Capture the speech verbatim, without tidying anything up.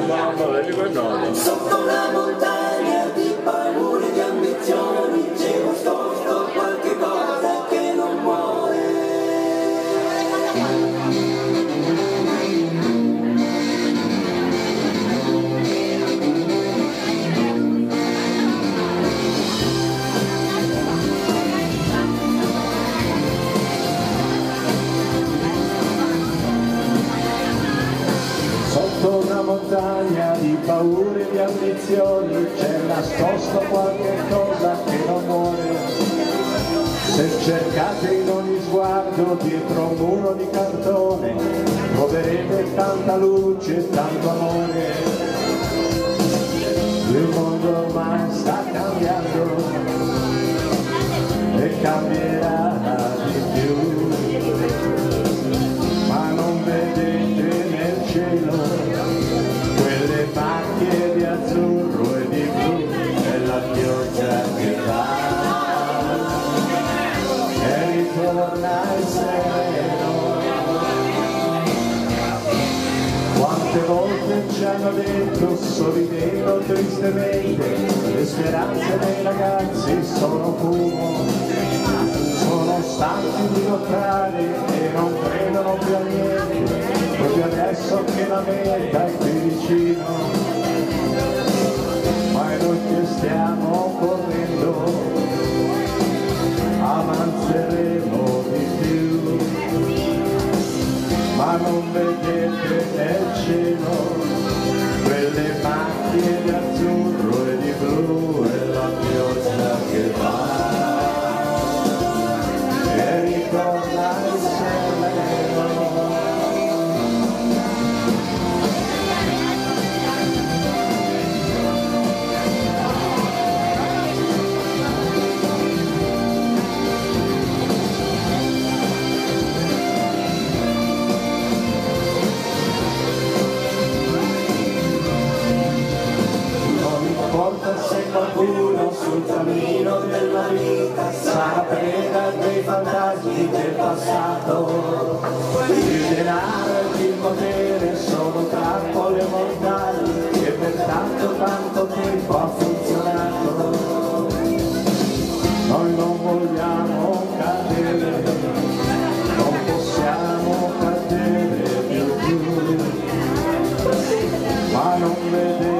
mamma, vedi quel nodo. Sotto una montagna di paure, di ambizioni, c'è nascosto qualche cosa che non muore. Sotto una montagna di paure e di ambizioni c'è nascosto qualche cosa che non muore. Se cercate in ogni sguardo dietro un muro di cartone troverete tanta luce e tanto amore. Il mondo ormai sta cambiando e cambierà di più, ma non vedete nel cielo quelle macchie di azzurro e di blu e la pioggia che va e ritorna il sereno. Quante volte ci hanno detto sorridendo tristemente le speranze dei ragazzi sono fumo, sono stanchi di lottare e non credono più a niente, proprio adesso che la meta è qui vicino. Ma noi che stiamo correndo avanzeremo di più, ma non vedete nel cielo quelle macchie di azzurro e di blu e la pioggia che va e ritorna il sereno. Se qualcuno sul cammino della vita sarà preda dei fantasmi del passato, il denaro e il potere sono trappole mortali che per tanto tanto tempo ha funzionato. Noi non vogliamo cadere, non possiamo cadere più, ma non vedere